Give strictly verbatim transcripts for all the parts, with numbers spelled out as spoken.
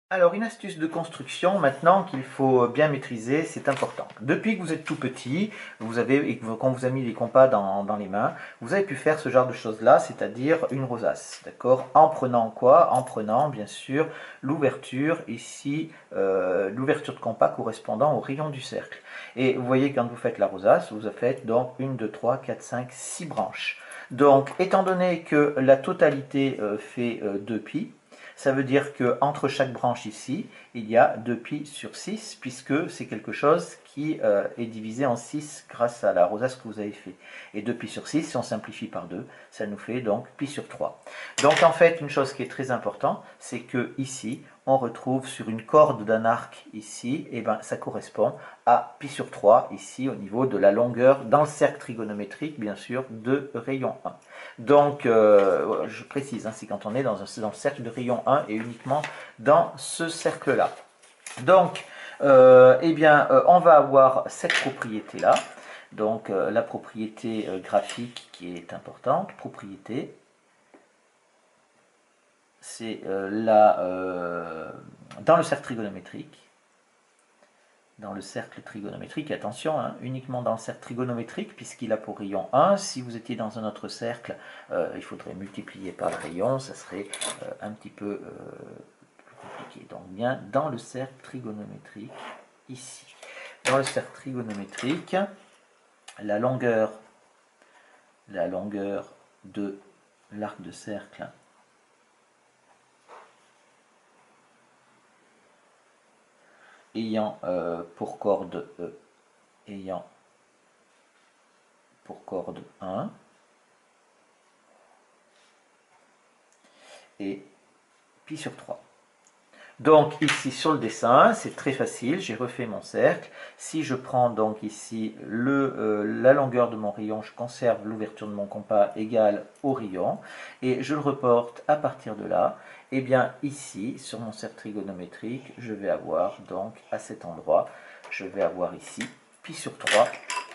Alors, une astuce de construction maintenant qu'il faut bien maîtriser, c'est important. Depuis que vous êtes tout petit, vous avez, et que qu'on vous a mis les compas dans, dans les mains, vous avez pu faire ce genre de choses-là, c'est-à-dire une rosace, d'accord? En prenant quoi? En prenant, bien sûr, l'ouverture ici, euh, l'ouverture de compas correspondant au rayon du cercle. Et vous voyez, quand vous faites la rosace, vous faites donc une, deux, trois, quatre, cinq, six branches. Donc, étant donné que la totalité euh, fait euh, deux pi, ça veut dire qu'entre chaque branche ici, il y a deux pi sur six, puisque c'est quelque chose qui euh, est divisé en six grâce à la rosace que vous avez fait. Et deux pi sur six, si on simplifie par deux, ça nous fait donc pi sur trois. Donc en fait, une chose qui est très importante, c'est que ici, on retrouve sur une corde d'un arc ici, et ben ça correspond à pi sur trois, ici au niveau de la longueur, dans le cercle trigonométrique, bien sûr, de rayon un. Donc, euh, je précise, hein, c'est quand on est dans, un, dans le cercle de rayon un et uniquement dans ce cercle-là. Donc, euh, eh bien, euh, on va avoir cette propriété-là. Donc, euh, la propriété euh, graphique qui est importante, propriété, c'est euh, là, euh, dans le cercle trigonométrique, dans le cercle trigonométrique, attention, hein, uniquement dans le cercle trigonométrique, puisqu'il a pour rayon un. Si vous étiez dans un autre cercle, euh, il faudrait multiplier par le rayon, ça serait euh, un petit peu euh, plus compliqué. Donc bien dans le cercle trigonométrique, ici. Dans le cercle trigonométrique, la longueur, la longueur de l'arc de cercle ayant euh, pour corde E, ayant pour corde un, et pi sur trois. Donc ici sur le dessin, c'est très facile, j'ai refait mon cercle. Si je prends donc ici le, euh, la longueur de mon rayon, je conserve l'ouverture de mon compas égale au rayon, et je le reporte à partir de là. Et bien ici, sur mon cercle trigonométrique, je vais avoir donc à cet endroit, je vais avoir ici pi sur trois.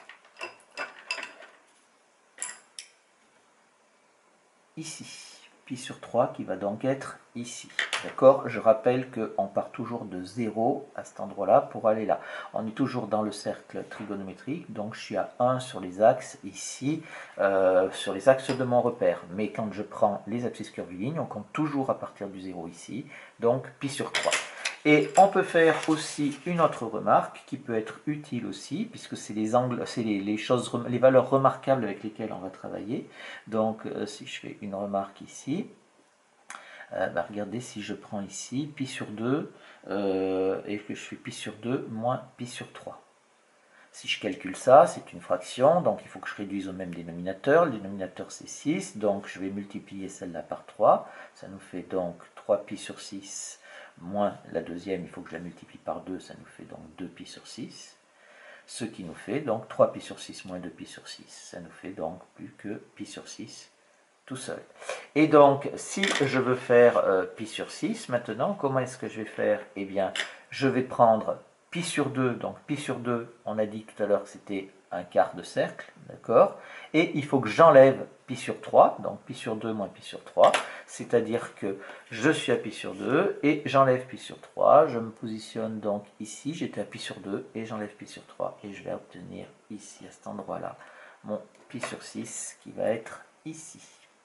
Ici. Pi sur trois qui va donc être ici. D'accord? Je rappelle qu'on part toujours de zéro à cet endroit-là pour aller là. On est toujours dans le cercle trigonométrique, donc je suis à un sur les axes ici, euh, sur les axes de mon repère. Mais quand je prends les abscisses curvilignes, on compte toujours à partir du zéro ici, donc pi sur trois. Et on peut faire aussi une autre remarque qui peut être utile aussi, puisque c'est les angles, c'est les, les choses, les valeurs remarquables avec lesquelles on va travailler. Donc, euh, si je fais une remarque ici, euh, bah, regardez, si je prends ici pi sur deux euh, et que je fais pi sur deux moins pi sur trois. Si je calcule ça, c'est une fraction, donc il faut que je réduise au même dénominateur. Le dénominateur c'est six, donc je vais multiplier celle-là par trois. Ça nous fait donc trois pi sur six moins la deuxième, il faut que je la multiplie par deux, ça nous fait donc deux pi sur six. Ce qui nous fait donc trois pi sur six moins deux pi sur six. Ça nous fait donc plus que pi sur six tout seul. Et donc, si je veux faire euh, pi sur six, maintenant, comment est-ce que je vais faire? Eh bien, je vais prendre pi sur deux, donc pi sur deux, on a dit tout à l'heure que c'était un quart de cercle, d'accord? Et il faut que j'enlève pi sur trois, donc pi sur deux moins pi sur trois, c'est-à-dire que je suis à pi sur deux et j'enlève pi sur trois, je me positionne donc ici, j'étais à pi sur deux et j'enlève pi sur trois et je vais obtenir ici, à cet endroit-là, mon pi sur six qui va être ici.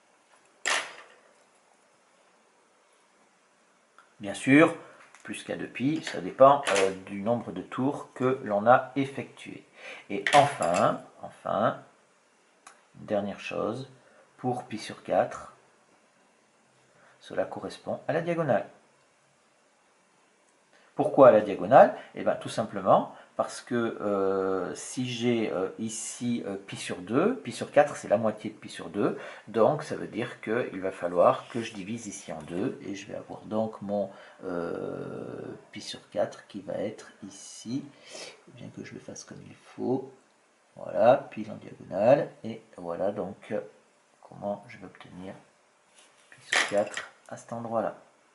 Bien sûr, plus qu'à deux pi, ça dépend euh, du nombre de tours que l'on a effectué. Et enfin, enfin, une dernière chose, pour pi sur quatre, cela correspond à la diagonale. Pourquoi à la diagonale? Eh bien tout simplement parce que euh, si j'ai euh, ici euh, pi sur deux, pi sur quatre c'est la moitié de pi sur deux, donc ça veut dire qu'il va falloir que je divise ici en deux, et je vais avoir donc mon euh, pi sur quatre qui va être ici, bien que je le fasse comme il faut, voilà, pile en diagonale, et voilà donc comment je vais obtenir pi sur quatre à cet endroit-là.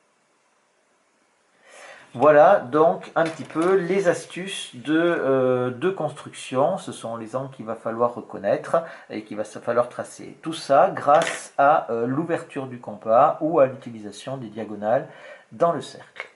Voilà donc un petit peu les astuces de, euh, de construction. Ce sont les angles qu'il va falloir reconnaître et qu'il va falloir tracer. Tout ça grâce à euh, l'ouverture du compas ou à l'utilisation des diagonales dans le cercle.